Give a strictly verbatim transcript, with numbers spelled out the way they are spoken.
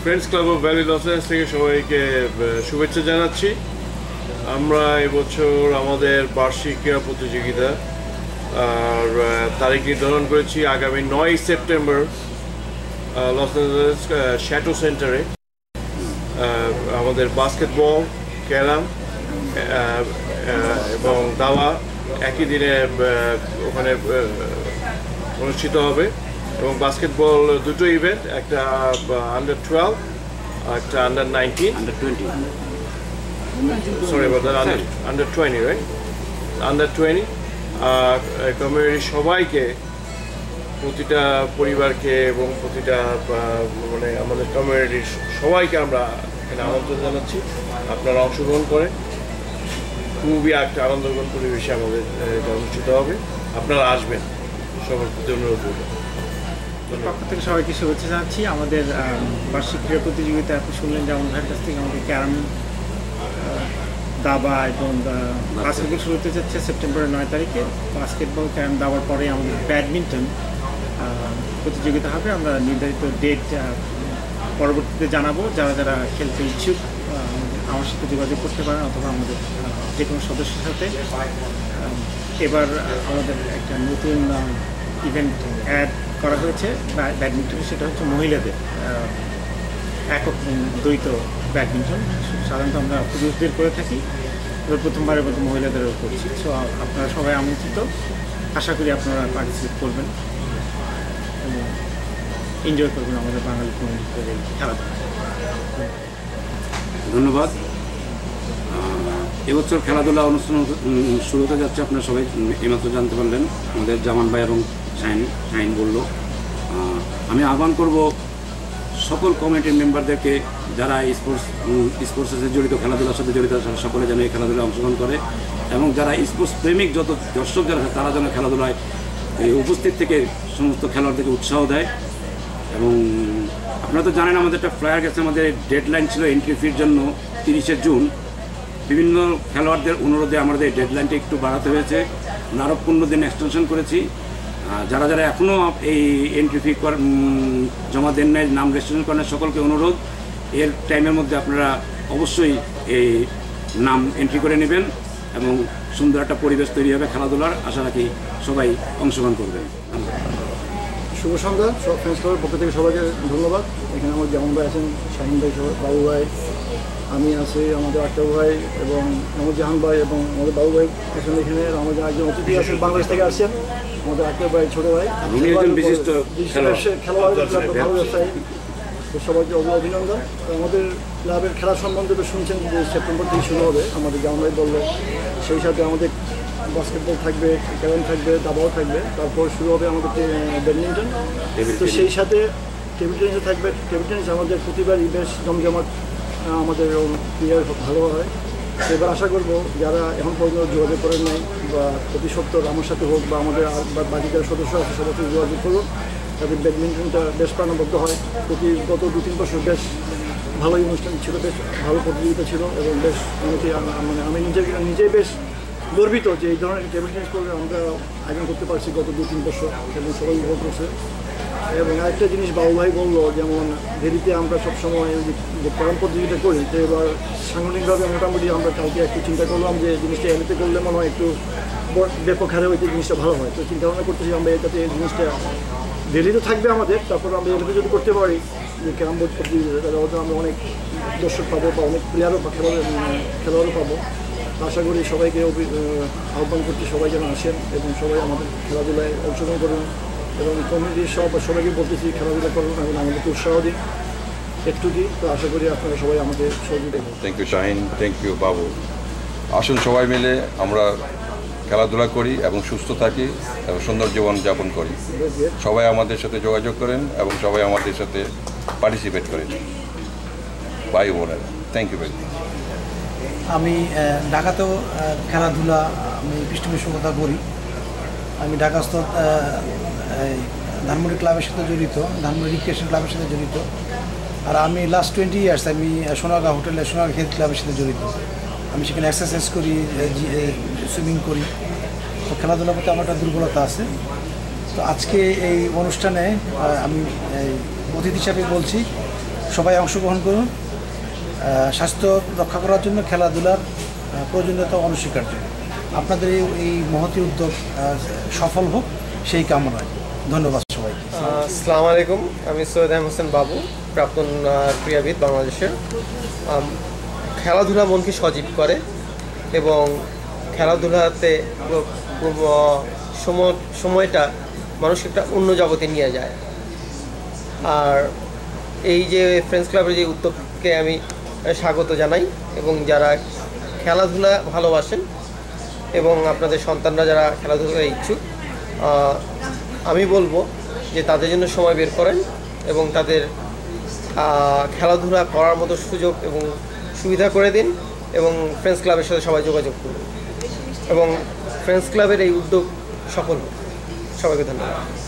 Friends club of valley Los Angeles থেকে সবাইকে শুভেচ্ছা জানাচ্ছি। আমরা এবছর আমাদের বার্ষিক ক্রীড়া প্রতিযোগিতা আর তারিখ নির্ধারণ করেছি আগামী নয় সেপ্টেম্বর লস এঞ্জেলস শ্যাটো সেন্টারে। আমাদের বাস্কেটবল, ক্যারাম এবং দাবা একই দিনে ওখানে অনুষ্ঠিত হবে এবং বাস্কেটবল দুটো ইভেন্ট, একটা আন্ডার টুয়েলভ আর একটা under nineteen under twenty sorry under under twenty right under twenty কমিউনিটির সবাইকে, প্রতিটা পরিবারকে এবং প্রতিটা মানে আমাদের কমিউনিটির সবাইকে আমরা এখানে আমন্ত্রণ জানাচ্ছি। আপনারা অংশগ্রহণ করে খুবই একটা আনন্দঘন পরিবেশে আমাদের এটা অনুষ্ঠিত হবে। আপনারা আসবেন, সবার প্রতি অনুরোধ করব। পক্ষ থেকে সবাইকে শুভেচ্ছা জানাচ্ছি। আমাদের বার্ষিক ক্রীড়া প্রতিযোগিতা আপনি শুনলেন যে আমার ভাইয়ের কাছ থেকে আমাদের ক্যারাম, দাবা এবং বাস্কেটবল শুরু হতে যাচ্ছে সেপ্টেম্বরের নয় তারিখে। বাস্কেটবল, ক্যারাম, দাবার পরে আমাদের ব্যাডমিন্টন প্রতিযোগিতা হবে। আমরা নির্ধারিত ডেট পরবর্তীতে জানাবো। যারা যারা খেলতে ইচ্ছুক আমার সাথে যোগাযোগ করতে পারেন অথবা আমাদের যে কোনো সদস্যের সাথে। এবার আমাদের একটা নতুন ইভেন্ট অ্যাড করা হয়েছে ব্যাডমিন্টন, সেটা হচ্ছে মহিলাদের একক দ্বৈত ব্যাডমিন্টন। সাধারণত আমরা পুরুষদের করে থাকি, এবার প্রথমবারের মতো মহিলাদেরও করছি। সো আপনারা সবাই আমন্ত্রিত, আশা করি আপনারা পার্টিসিপেট করবেন এবং এনজয় করবেন আমাদের বাঙালি কমিউনিটির এই খেলাধুলা। ধন্যবাদ। এবছর খেলাধুলা অনুষ্ঠান শুরু হতে যাচ্ছে, আপনারা সবাই এইমাত্র জানতে পারলেন। আমাদের জামান ভাই এবং শাহিন শাহিন বলল। আমি আহ্বান করব সকল কমিটির মেম্বারদেরকে যারা স্পোর্টস স্পোর্টসের সাথে জড়িত, খেলাধুলার সাথে জড়িত, সকলে যেন এই খেলাধুলায় অংশগ্রহণ করে এবং যারা স্পোর্টস প্রেমিক যত দর্শক যারা আছে তারা যেন খেলাধুলায় উপস্থিত থেকে সমস্ত খেলোয়াড়দেরকে উৎসাহ দেয়। এবং আপনারা তো জানেন আমাদের একটা ফ্লায়ার গেছে, আমাদের ডেডলাইন ছিল এন্ট্রি ফির জন্য তিরিশে জুন। বিভিন্ন খেলোয়াড়দের অনুরোধে আমাদের ডেডলাইনটা একটু বাড়াতে হয়েছে, আরও পনেরো দিন এক্সটেনশন করেছি। যারা যারা এখনও এই এন্ট্রি ফি জমা দেন নাই, নাম রেজিস্ট্রেশন করেন, সকলকে অনুরোধ এর টাইমের মধ্যে আপনারা অবশ্যই এই নাম এন্ট্রি করে নেবেন এবং সুন্দর একটা পরিবেশ তৈরি হবে খেলাধুলার। আশা রাখি সবাই অংশগ্রহণ করবেন। শুভ সন্ধ্যা। সব ফ্রেন্ডস ক্লাবের পক্ষ থেকে সবাইকে ধন্যবাদ। এখানে আমার যেমন ভাই আছেন, শাহিন ভাই, বাবু ভাই, আমি আছি, আমাদের আক্তার ভাই এবং মোহাম্মদ জাহান ভাই এবং আমাদের বাবু ভাই আছেন এখানে। আমাদের একজন অতিথি আছেন বাংলাদেশ থেকে আসছেন, আমাদের আক্তার ভাই ছোটো ভাই, বিশিষ্ট খেলোয়াড়, ভালো ব্যবসায়ী। তো সবাইকে অভিনন্দন। আমাদের ক্লাবের খেলা সম্বন্ধে তো শুনছেন যে সেপ্টেম্বর থেকে শুরু হবে। আমাদের জাহান ভাই বললো সেই সাথে আমাদের বাস্কেটবল থাকবে, ক্যারাম থাকবে, দাবাও থাকবে, তারপর শুরু হবে আমাদের ব্যাডমিন্টন। তো সেই সাথে টেবিল টেনিসও থাকবে। টেবিল টেনিস আমাদের প্রতিবারই বেশ জমজমাট, আমাদের প্লেয়ার ভালো হয়। এবার আশা করব যারা এখন পর্যন্ত যোগাযোগ করেন নাই বা অতি সত্তর আমার সাথে হোক বা আমাদের বাকি যারা সদস্য আছে সবার সাথে যোগাযোগ করুন, তাদের ব্যাডমিন্টনটা বেশ প্রাণবদ্ধ হয়। প্রতি গত দু তিন বছর বেশ ভালোই অনুষ্ঠান ছিল, বেশ ভালো প্রতিযোগিতা ছিল এবং বেশ অনেকেই মানে আমি নিজে নিজেই বেশ গর্বিত যে এই ধরনের টেবিল টেনিস প্রোগ্রাম আমরা আয়োজন করতে পারছি গত দু তিন বছর এবং সবাই উপভোগ করছে। এবং আরেকটা জিনিস বাবু ভাই বললো, যেমন দেরিতে আমরা সবসময় যে ক্যারাম প্রতিযোগিতা করি, তো এবার সাংগঠনিকভাবে মোটামুটি আমরা কালকে একটু চিন্তা করলাম যে জিনিসটা এমনিতে করলে মনে হয় একটু ব্যাপক হারে হইতে জিনিসটা ভালো হয়। তো চিন্তা ভাবনা করতেছি আমরা এটাতে এই জিনিসটা দেরিতে থাকবে আমাদের, তারপর আমরা এটাতে যদি করতে পারি যে ক্যারাম বোর্ড প্রতিযোগিতা, তাহলে হয়তো আমরা অনেক দর্শক পাবো বা অনেক প্লেয়ারও খেলোয়াড় খেলোয়াড়ও পাবো। আশা করি সবাইকে আহ্বান করছি সবাই যেন আসেন এবং সবাই আমাদের খেলাধুলায় অংশগ্রহণ করুন এবং কমিটির সব সবাইকে বলতেছি খেলাধুলা করুন এবং আমাদেরকে উৎসাহ দিন একটু দিই। তো আশা করি আপনারা সবাই আমাদের সহযোগিতা করুন। Thank you Shahin, thank you Babu. আসুন সবাই মিলে আমরা খেলাধুলা করি এবং সুস্থ থাকি এবং সুন্দর জীবন যাপন করি। সবাই আমাদের সাথে যোগাযোগ করেন এবং সবাই আমাদের সাথে পার্টিসিপেট করেন ভাই বোনেরা। Thank you very much. আমি ঢাকাতেও খেলাধুলা আমি পৃষ্ঠপোষকতা করি। আমি ঢাকাস্থ ধানমন্ডি ক্লাবের সাথে জড়িত, ধানমন্ডি রিক্রিয়েশন ক্লাবের সাথে জড়িত। আর আমি লাস্ট টোয়েন্টি ইয়ার্স আমি সোনারগাঁ হোটেলে সোনারগাঁ হেলথ ক্লাবের সাথে জড়িত। আমি সেখানে এক্সারসাইজ করি, সুইমিং করি। তো খেলাধুলার প্রতি আমার একটা দুর্বলতা আছে। তো আজকে এই অনুষ্ঠানে আমি অতিথি হিসাবে বলছি সবাই অংশগ্রহণ করুন। স্বাস্থ্য রক্ষা করার জন্য খেলাধুলার প্রয়োজনীয়তা অনস্বীকার্য। আপনাদের এই এই মহতী উদ্যোগ সফল হোক সেই কামনায়। ধন্যবাদ সবাইকে। আসসালামু আলাইকুম, আমি সৈয়দ আহমেদ হোসেন বাবু, প্রাক্তন ক্রীড়াবিদ বাংলাদেশের। খেলাধুলা মনকে সজীব করে এবং খেলাধুলাতে সময়টা মানুষকে একটা অন্য জগতে নিয়ে যায়। আর এই যে ফ্রেন্ডস ক্লাবের যে উদ্যোগকে আমি স্বাগত জানাই, এবং যারা খেলাধুলা ভালোবাসেন এবং আপনাদের সন্তানরা যারা খেলাধুলায় ইচ্ছুক, আমি বলবো যে তাদের জন্য সময় বের করেন এবং তাদের খেলাধুলা করার মতো সুযোগ এবং সুবিধা করে দিন, এবং ফ্রেন্ডস ক্লাবের সাথে সবাই যোগাযোগ করুন এবং ফ্রেন্ডস ক্লাবের এই উদ্যোগ সফল হোক। সবাইকে ধন্যবাদ।